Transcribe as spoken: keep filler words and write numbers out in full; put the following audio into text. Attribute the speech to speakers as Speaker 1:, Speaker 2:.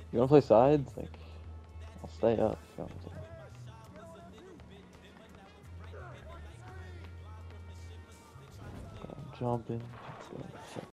Speaker 1: You wanna play sides? Like, I'll stay up if you want me to. I'm jumping, jumping.